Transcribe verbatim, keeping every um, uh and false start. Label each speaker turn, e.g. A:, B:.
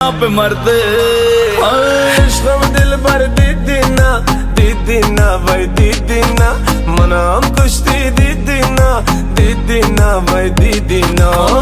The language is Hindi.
A: आप मरते
B: इश्क़ दिल भर दीदी ना दीदी ना भाई दीदी ना मना हम कुश्ती दीदी ना दीदी ना भाई दीदी ना।